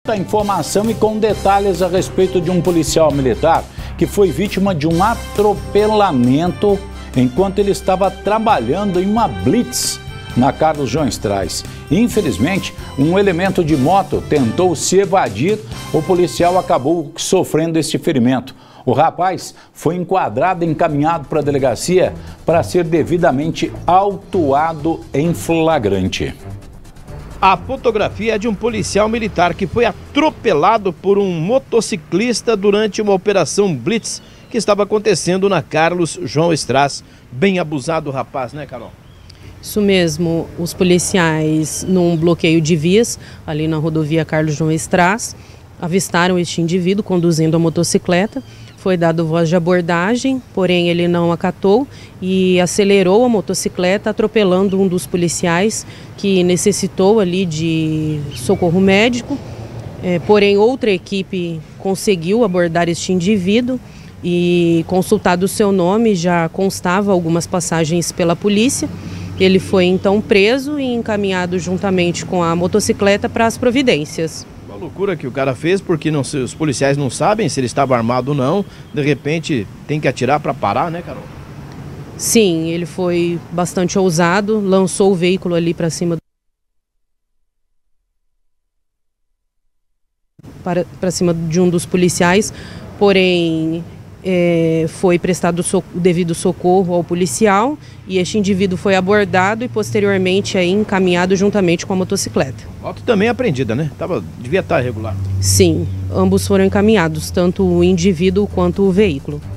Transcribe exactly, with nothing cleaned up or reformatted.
A informação e com detalhes a respeito de um policial militar que foi vítima de um atropelamento enquanto ele estava trabalhando em uma blitz na Carlos João Straz. Infelizmente, um elemento de moto tentou se evadir, o policial acabou sofrendo este ferimento. O rapaz foi enquadrado e encaminhado para a delegacia para ser devidamente autuado em flagrante. A fotografia é de um policial militar que foi atropelado por um motociclista durante uma operação blitz que estava acontecendo na Carlos João Straz. Bem abusado o rapaz, né, Carol? Isso mesmo, os policiais, num bloqueio de vias, ali na rodovia Carlos João Straz, avistaram este indivíduo conduzindo a motocicleta. Foi dado voz de abordagem, porém ele não acatou e acelerou a motocicleta, atropelando um dos policiais que necessitou ali de socorro médico. É, porém, outra equipe conseguiu abordar este indivíduo e, consultado o seu nome, já constava algumas passagens pela polícia. Ele foi então preso e encaminhado juntamente com a motocicleta para as providências. Uma loucura que o cara fez, porque não, os policiais não sabem se ele estava armado ou não. De repente tem que atirar para parar, né, Carol? Sim, ele foi bastante ousado, lançou o veículo ali para cima para, para cima de um dos policiais, porém é, foi prestado so, o devido socorro ao policial e este indivíduo foi abordado e posteriormente aí, encaminhado juntamente com a motocicleta. Moto também apreendida, né? Tava, devia estar regular. Sim, ambos foram encaminhados, tanto o indivíduo quanto o veículo.